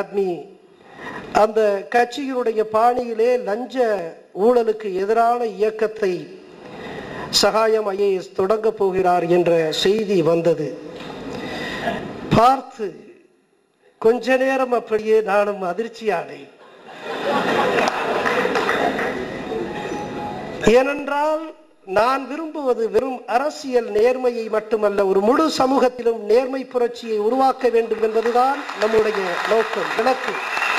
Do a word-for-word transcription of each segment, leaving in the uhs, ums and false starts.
ஆத்மி அந்த கட்சியினுடைய பாணியிலே லஞ்ச ஊழலுக்கு எதிரான இயக்கத்தை சகாயம் ஐஏஎஸ் தொடங்க போகிறார் என்ற செய்தி வந்தது. பார்த்து கொஞ்ச நேரம் அப்படியே நானும் அதிர்ச்சியானேன். ஏனென்றால் நான் விரும்புவது வெறும் அரசியல் நேர்மையை மட்டுமல்ல, ஒரு முழு சமூகத்திலும் நேர்மை புரட்சியை உருவாக்க வேண்டும் என்பதுதான் நம்முடைய நோக்கம், இலக்கு.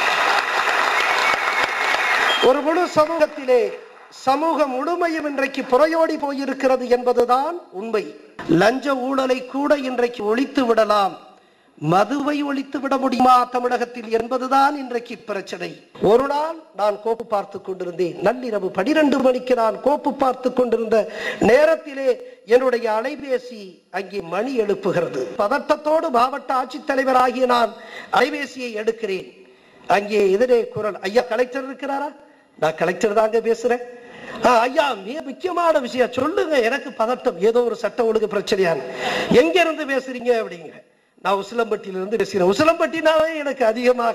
ஒரு முழு சமூகத்திலே சமூகம் முழுமையும் இன்றைக்கு புறையோடி போயிருக்கிறது என்பதுதான் உண்மை. லஞ்ச ஊழலை கூட இன்றைக்கு ஒழித்து விடலாம், மதுவை ஒழித்து விட முடியுமா தமிழகத்தில் என்பதுதான் இன்றைக்கு பிரச்சனை. ஒரு நாள் நான் கோப்பு பார்த்து கொண்டிருந்தேன். நள்ளிரவு பனிரெண்டு மணிக்கு நான் கோப்பு பார்த்து கொண்டிருந்த நேரத்திலே என்னுடைய அலைபேசி அங்கே மணி எழுப்புகிறது. பதட்டத்தோடு மாவட்ட ஆட்சித்தலைவர் ஆகிய நான் அலைபேசியை எடுக்கிறேன். அங்கே எதிரே குரல், ஐயா கலெக்டர் இருக்கிறாரா? நான் கலெக்டர் தாங்க பேசுறேன். ஐயா மிக முக்கியமான விஷயம் சொல்லுங்க. எனக்கு பதட்டம், ஏதோ ஒரு சட்ட ஒழுங்கு பிரச்சனையான. எங்க இருந்து பேசுறீங்க அப்படிங்கிற. நான் உசிலம்பட்டியிலிருந்து பேசுகிறேன். உசிலம்பட்டினாலே எனக்கு அதிகமாக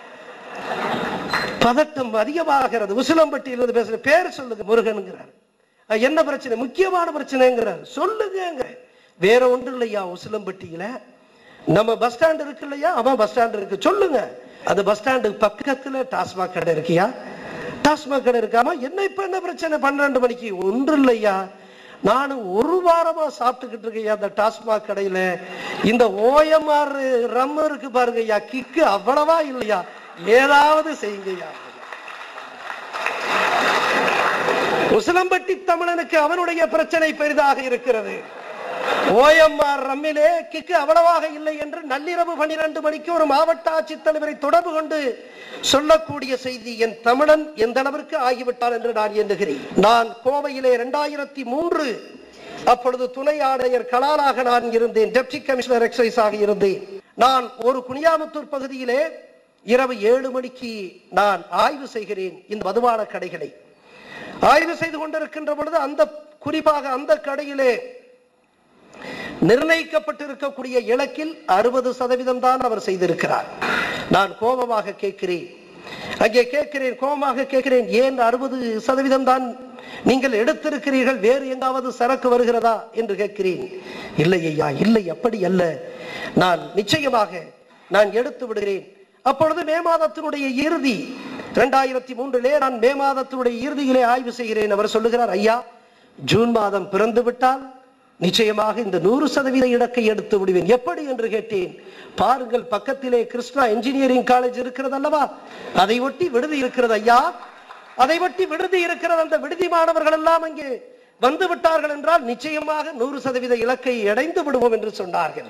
பதட்டம் அதிகமாகிறது. உசிலம்பட்டியிலிருந்து பேசுறேன். பேர் சொல்லுங்க. முருகனுங்கிறார். என்ன பிரச்சனை? முக்கியமான பிரச்சனைங்கிறார். சொல்லுங்க. வேற ஒன்றும் இல்லையா, உசிலம்பட்டியில நம்ம பஸ் ஸ்டாண்ட் இருக்கு இல்லையா? அவன் பஸ் ஸ்டாண்ட் இருக்கு. சொல்லுங்க. அந்த பஸ் ஸ்டாண்டு பக்கத்துல டாஸ்மாக் கடை இருக்கியா? டாஸ்மாக் கடை இருக்காமா? என்ன இப்ப என்ன பிரச்சனை? பன்னெண்டு மணிக்கு ஒன்று இல்லையா, நானும் ஒரு வாரமா சாப்பிட்டுக்கிட்டு இருக்கேன் அந்த டாஸ்மாக் கடையில. இந்த ஓஎம்ஆர் ரம் இருக்கு பாருங்கய்யா, கிக்கு அவ்வளவா இல்லையா, ஏதாவது செய்யுங்கய்யா. உசிலம்பட்டி தமிழனுக்கு அவனுடைய பிரச்சனை பெரிதாக இருக்கிறது. ஓஎம்ஆர் ரம்மிலே கிக்கு அவ்வளவாக இல்லை என்று நள்ளிரவு பனிரெண்டு மணிக்கு ஒரு மாவட்ட ஆட்சித்தலைவரை தொடர்பு கொண்டு சொல்லக்கூடிய செய்தி என் தமிழன் எந்த அளவிற்கு ஆகிவிட்டார் என்று நான் எண்ணுகிறேன். நான் கோவையிலே இரண்டாயிரத்தி மூன்று அப்பொழுது துணை ஆணையர் கலாலாக நான் இருந்தேன். டெப்டி கமிஷனர் எக்ஸைஸ் ஆக இருந்தேன். நான் ஒரு குனியாமுத்தூர் பகுதியிலே இரவு ஏழு மணிக்கு நான் ஆய்வு செய்கிறேன். இந்த மதுபான கடைகளை ஆய்வு செய்து கொண்டிருக்கின்ற பொழுது அந்த குறிப்பாக அந்த கடையிலே நிர்ணயிக்கப்பட்டிருக்கக்கூடிய இலக்கில் அறுபது சதவீதம் தான் அவர் செய்திருக்கிறார். நான் கோபமாக கேட்கிறேன். அங்கே கேட்கிறேன், கோபமாக கேட்கிறேன், ஏன் அறுபது சதவீதம் தான் நீங்கள் எடுத்திருக்கிறீர்கள், வேறு எங்காவது சரக்கு வருகிறதா என்று கேட்கிறேன். இல்லை ஐயா, இல்லை, அப்படி அல்ல, நான் நிச்சயமாக நான் எடுத்து விடுகிறேன். அப்பொழுது மே மாதத்தினுடைய இறுதி இரண்டாயிரத்தி மூன்றிலே நான் மே மாதத்தினுடைய இறுதியிலே ஆய்வு செய்கிறேன். அவர் சொல்லுகிறார், ஐயா ஜூன் மாதம் பிறந்து விட்டால் நிச்சயமாக இந்த நூறு சதவீத இலக்கை எடுத்து விடுவேன். எப்படி என்று கேட்டேன். பாருங்கள், பக்கத்திலே கிருஷ்ணா என்ஜினியரிங் காலேஜ் இருக்கிறது அல்லவா, அதை ஒட்டி விடுதி இருக்கிறது ஐயா, அதை ஒட்டி விடுதி இருக்கிறது. அந்த விடுதி மாணவர்கள் எல்லாம் அங்கே வந்து விட்டார்கள் என்றால் நிச்சயமாக நூறு சதவீத இலக்கை அடைந்து விடுவோம் என்று சொன்னார்கள்.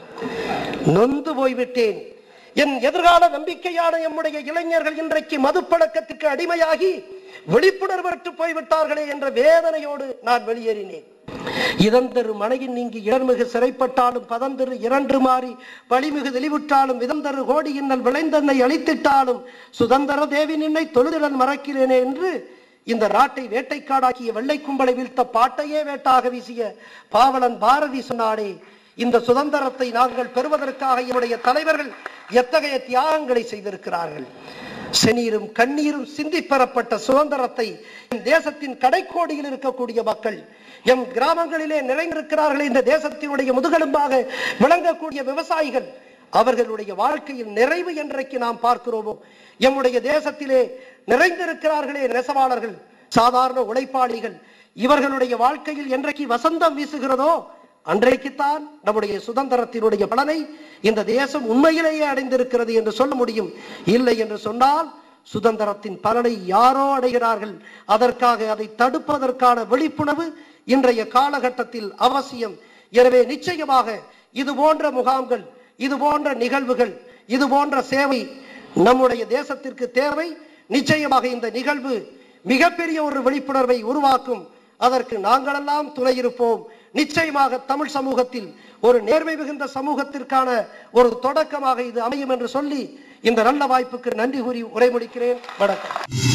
நொந்து போய்விட்டேன். என் எதிர்கால நம்பிக்கையான நம்முடைய இளைஞர்கள் இன்றைக்கு மதுப்பழக்கத்துக்கு அடிமையாகி விழிப்புணர்வற்று போய்விட்டார்களே என்ற வேதனையோடு நான் வெளியேறினேன். இதந்தரு மனையின் நீங்கி இடர்மிகு சிறைப்பட்டாலும் பதந்தரு இரண்டு மாறி வழிமிகு தெளிவுற்றாலும் விதந்தரு கோடி இன்னல் விளைந்தன்னை அழித்திட்டாலும் சுதந்திர தேவி நின்னை தொழுதிடன் மறக்கிறேனே என்று இந்த நாட்டை வேட்டைக்காடாக்கிய வெள்ளை கும்பலை வீழ்த்த பாட்டையே வேட்டாக வீசிய பாவலன் பாரதி சொன்னானே, இந்த சுதந்திரத்தை நாங்கள் பெறுவதற்காக என்னுடைய தலைவர்கள் எத்தகைய தியாகங்களை செய்திருக்கிறார்கள். செநீரும் கண்ணீரும் சிந்தி பெறப்பட்ட சுதந்திரத்தை எம் தேசத்தின் கடைக்கோடியில் இருக்கக்கூடிய மக்கள், எம் கிராமங்களிலே நிறைந்திருக்கிறார்களே, இந்த தேசத்தினுடைய முதுகெலும்பாக விளங்கக்கூடிய விவசாயிகள், அவர்களுடைய வாழ்க்கையில் நிறைவு என்றைக்கு நாம் பார்க்கிறோமோ, எம்முடைய தேசத்திலே நிறைந்திருக்கிறார்களே நெசவாளர்கள், சாதாரண உழைப்பாளிகள், இவர்களுடைய வாழ்க்கையில் என்றைக்கு வசந்தம் வீசுகிறதோ அன்றைக்குத்தான் நம்முடைய சுதந்திரத்தினுடைய பலனை இந்த தேசம் உண்மையிலேயே அடைந்திருக்கிறது என்று சொல்ல முடியும். இல்லை என்று சொன்னால் சுதந்திரத்தின் பலனை யாரோ அடைகிறார்கள். அதற்காக அதை தடுப்பதற்கான விழிப்புணர்வு இன்றைய காலகட்டத்தில் அவசியம். எனவே நிச்சயமாக இது போன்ற முகாம்கள், இது போன்ற நிகழ்வுகள், இது போன்ற சேவை நம்முடைய தேசத்திற்கு தேவை. நிச்சயமாக இந்த நிகழ்வு மிகப்பெரிய ஒரு விழிப்புணர்வை உருவாக்கும். அதற்கு நாங்களெல்லாம் துணை இருப்போம். நிச்சயமாக தமிழ் சமூகத்தில் ஒரு நேர்மை மிகுந்த சமூகத்திற்கான ஒரு தொடக்கமாக இது அமையும் என்று சொல்லி இந்த நல்ல வாய்ப்புக்கு நன்றி கூறி உரை முடிக்கிறேன். வணக்கம்.